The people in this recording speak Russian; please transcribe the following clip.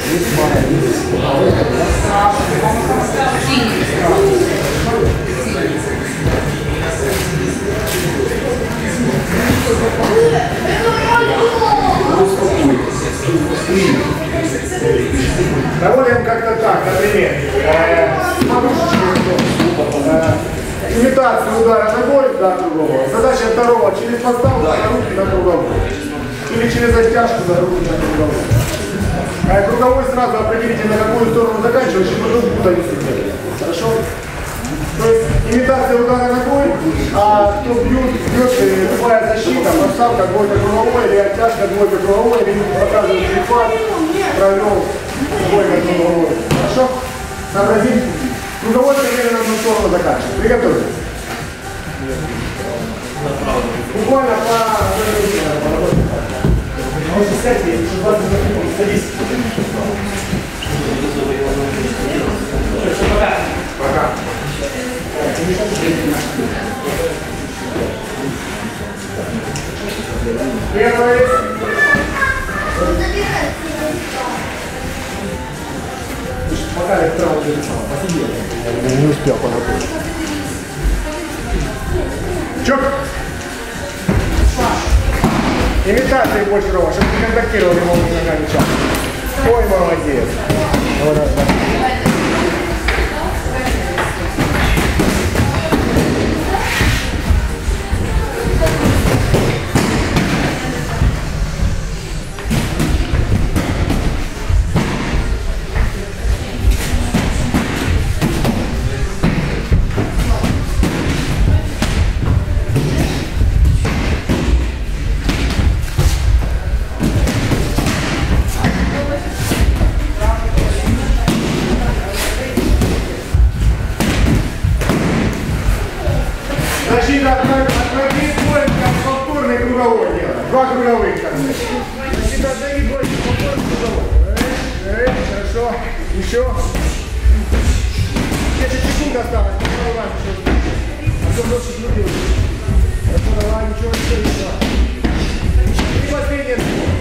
Проводим как-то так, например, имитацию удара ногой до кругового. Задача второго через подставку на руки на круговой. Или через оттяжку на руки на круговой. Круговой сразу определите, на какую сторону заканчивать, чтобы друг путаницу делать. Хорошо? То есть имитация удара ногой, а кто бьет, любая защита, подставка двойка круговой, или оттяжка двойка круговой, или показывает перехват, провел двойка круговой. Хорошо? Сообразим? Круговой примерно на одну сторону заканчиваем. Приготовились. Буквально по... Сядьте, садись. Пока. Приготовились. Пока я вправо посидел. Не успел подготовить. Чок! Имитации больше ровно, чтобы не контактировал ему ногами чак. Ой, молодец. Защита от ноги двоек, как повторный круговой делаем. Два круговых как бы. Защита от ноги двоек, повторный круговой. Хорошо. Еще. 10 секунд осталось. А то больше не делаем. Хорошо, давай, еще. И последнее.